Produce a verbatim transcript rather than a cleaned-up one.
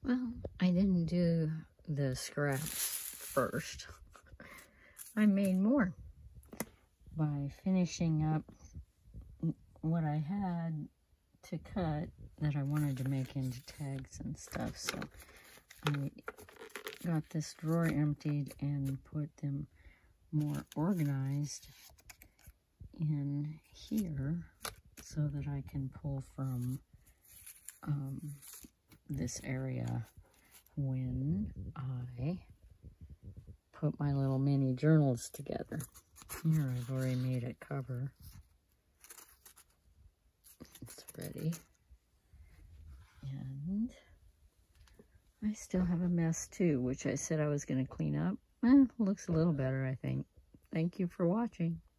Well, I didn't do the scraps first. I made more by finishing up what I had to cut that I wanted to make into tags and stuff. So I got this drawer emptied and put them more organized in here so that I can pull from um, this area when I put my little mini journals together. Here I've already made a cover. It's ready. And I still have a mess too, which I said I was going to clean up. Eh, looks a little better, I think. Thank you for watching.